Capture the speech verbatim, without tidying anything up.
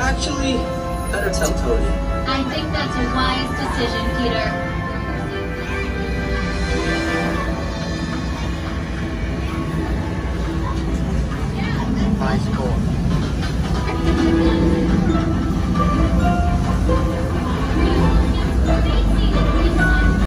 Actually, better tell Tony. I think that's a wise decision, Peter. High score.